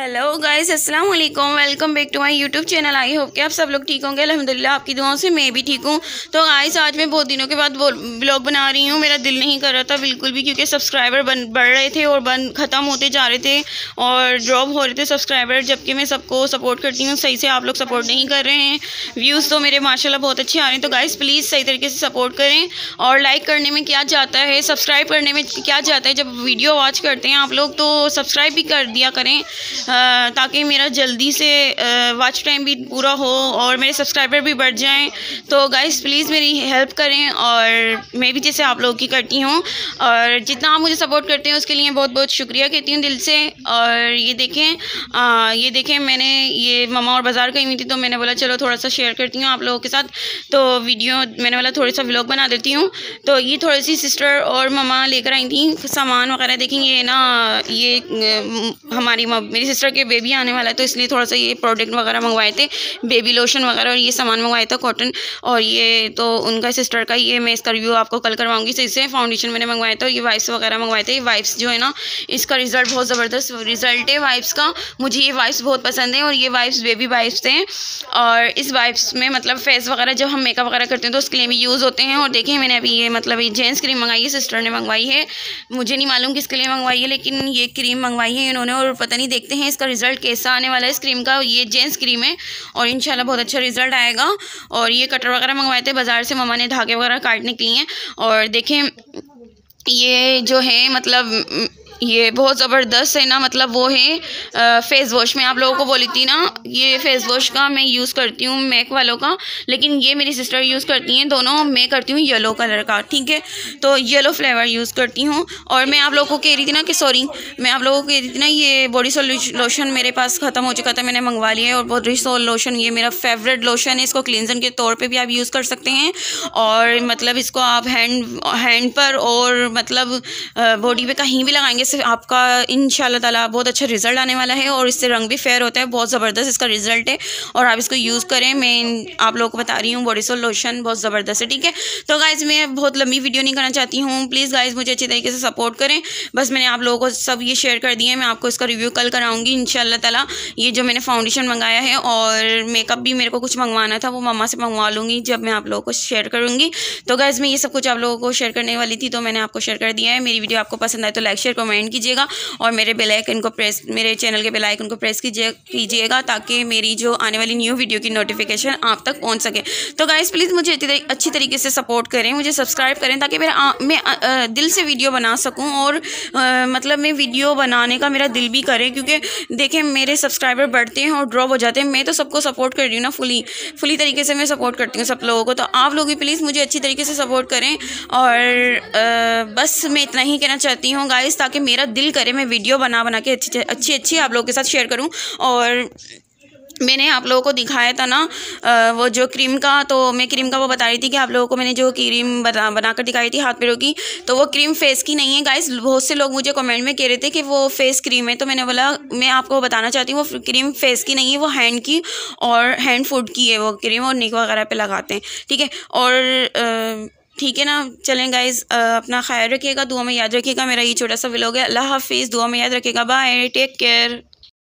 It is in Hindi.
हेलो गाइस, अस्सलाम वालेकुम। Welcome back to my YouTube channel. I hope कि आप सब लोग ठीक होंगे। अल्हम्दुलिल्लाह आपकी दुआओं से मैं भी ठीक हूँ। तो गाइस आज मैं बहुत दिनों के बाद ब्लॉग बना रही हूँ। मेरा दिल नहीं कर रहा था बिल्कुल भी, क्योंकि सब्सक्राइबर बढ़ रहे थे और ख़त्म होते जा रहे थे और ड्रॉप हो रहे थे सब्सक्राइबर, जबकि मैं सबको सपोर्ट करती हूँ सही से। आप लोग सपोर्ट नहीं कर रहे हैं। व्यूज़ तो मेरे माशाल्लाह बहुत अच्छे आ रहे हैं। तो गाइस प्लीज़ सही तरीके से सपोर्ट करें। और लाइक करने में क्या जाता है, सब्सक्राइब करने में क्या जाता है। जब वीडियो वॉच करते हैं आप लोग तो सब्सक्राइब भी कर दिया करें, ताकि मेरा जल्दी से वॉच टाइम भी पूरा हो और मेरे सब्सक्राइबर भी बढ़ जाएं। तो गाइस प्लीज़ मेरी हेल्प करें और मैं भी जैसे आप लोगों की करती हूँ। और जितना आप मुझे सपोर्ट करते हैं उसके लिए बहुत बहुत शुक्रिया कहती हूँ दिल से। और ये देखें मैंने ये मामा और बाज़ार गई हुई थी, तो मैंने बोला चलो थोड़ा सा शेयर करती हूँ आप लोगों के साथ। तो वीडियो मैंने बोला थोड़ा सा व्लॉग बना देती हूँ। तो ये थोड़ी सी सिस्टर और मामा लेकर आई थी सामान वगैरह। देखेंगे ना, ये मेरी सिस्टर के बेबी आने वाला है, तो इसलिए थोड़ा सा ये प्रोडक्ट वगैरह मंगवाए थे, बेबी लोशन वगैरह, और ये सामान मंगवाया था कॉटन। और ये तो उनका सिस्टर का, ये मैं इसका रिव्यू आपको कल करवाऊंगी। सही से फाउंडेशन मैंने मंगवाया था, ये वाइप्स वगैरह मंगवाए थे। ये वाइप्स जो है ना, इसका रिजल्ट बहुत ज़बरदस्त रिजल्ट है वाइप्स का। मुझे ये वाइप्स बहुत पसंद है और ये वाइप्स बेबी वाइप्स हैं। और इस वाइप्स में मतलब फेस वगैरह जब हम मेकअप वगैरह करते हैं तो उसके लिए भी यूज़ होते हैं। और देखिए मैंने अभी ये मतलब ये जेंट्स क्रीम मंगाई है, सिस्टर ने मंगवाई है। मुझे नहीं मालूम किसके लिए मंगवाई है, लेकिन ये क्रीम मंगवाई है इन्होंने। और पता नहीं, देखते हैं इसका रिज़ल्ट कैसा आने वाला है इस क्रीम का। ये जेंट्स क्रीम है और इंशाल्लाह बहुत अच्छा रिज़ल्ट आएगा। और ये कटर वगैरह मंगवाए थे बाज़ार से, मम्मा ने धागे वगैरह काटने के लिए। और देखें ये जो है मतलब ये बहुत ज़बरदस्त है ना, मतलब वो है फेस वॉश। मैं आप लोगों को बोली थी ना, ये फेस वॉश का मैं यूज़ करती हूँ मैक वालों का, लेकिन ये मेरी सिस्टर यूज़ करती हैं दोनों। मैं करती हूँ येलो कलर का, ठीक है। तो येलो फ्लेवर यूज़ करती हूँ। और मैं आप लोगों को कह रही थी ना कि मैं आप लोगों को कह रही थी ना, ये बॉडी लोशन मेरे पास ख़त्म हो चुका था, मैंने मंगवा लिया है। और बॉडी लोशन ये मेरा फेवरेट लोशन है। इसको क्लींजर के तौर पर भी आप यूज़ कर सकते हैं। और मतलब इसको आप हैंड पर और मतलब बॉडी पे कहीं भी लगाएंगे से आपका इंशाल्लाह ताला बहुत अच्छा रिजल्ट आने वाला है। और इससे रंग भी फेयर होता है, बहुत ज़बरदस्त इसका रिजल्ट है। और आप इसको यूज़ करें। मैं आप लोगों को बता रही हूँ बॉडी लोशन बहुत ज़बरदस्त है, ठीक है। तो गाइज़ मैं बहुत लंबी वीडियो नहीं करना चाहती हूँ। प्लीज़ गाइज़ मुझे अच्छी तरीके से सपोर्ट करें। बस मैंने आप लोगों को सब ये शेयर कर दिया है। मैं आपको इसका रिव्यू कल कराऊँगी इंशाल्लाह ताला। ये जो मैंने फाउंडेशन मंगाया है और मेकअप भी मेरे को कुछ मंगवाना था, वो मम्मा से मंगवा लूँगी जब मैं आप लोगों को शेयर करूँगी। तो गाइज़ मैं ये सब कुछ आप लोगों को शेयर करने वाली थी, तो मैंने आपको शेयर कर दिया है। मेरी वीडियो आपको पसंद आए तो लाइक शेयर कमेंट कीजिएगा। और मेरे चैनल के बेल आइकन को प्रेस कीजिएगा, ताकि मेरी जो आने वाली न्यू वीडियो की नोटिफिकेशन आप तक पहुंच सके। तो गाइस प्लीज़ मुझे अच्छी तरीके से सपोर्ट करें, मुझे सब्सक्राइब करें, ताकि मैं दिल से वीडियो बना सकूं। और मतलब मैं वीडियो बनाने का मेरा दिल भी करे, क्योंकि देखें मेरे सब्सक्राइबर बढ़ते हैं और ड्रॉप हो जाते हैं। मैं तो सबको सपोर्ट कर रही हूँ ना, फुली तरीके से मैं सपोर्ट करती हूँ सब लोगों को। तो आप लोग भी प्लीज़ मुझे अच्छी तरीके से सपोर्ट करें। और बस मैं इतना ही कहना चाहती हूँ गाइस, ताकि मेरा दिल करे मैं वीडियो बना के अच्छी आप लोगों के साथ शेयर करूं। और मैंने आप लोगों को दिखाया था ना वो जो क्रीम का, तो मैं क्रीम का वो बता रही थी कि आप लोगों को मैंने जो क्रीम बनाकर दिखाई थी हाथ पैरों की, तो वो क्रीम फेस की नहीं है गाइस। बहुत से लोग मुझे कमेंट में कह रहे थे कि वो फेस क्रीम है, तो मैंने बोला मैं आपको बताना चाहती हूँ वो क्रीम फेस की नहीं है, वो हैंड की और हैंड फूड की है वो क्रीम, और नेक वगैरह पे लगाते हैं, ठीक है। और ठीक है ना, चलें गाइज़, अपना ख्याल रखिएगा, दुआ में याद रखिएगा। मेरा ये छोटा सा व्लॉग है। अल्लाह हाफिज़, दुआ में याद रखिएगा। Bye, take care.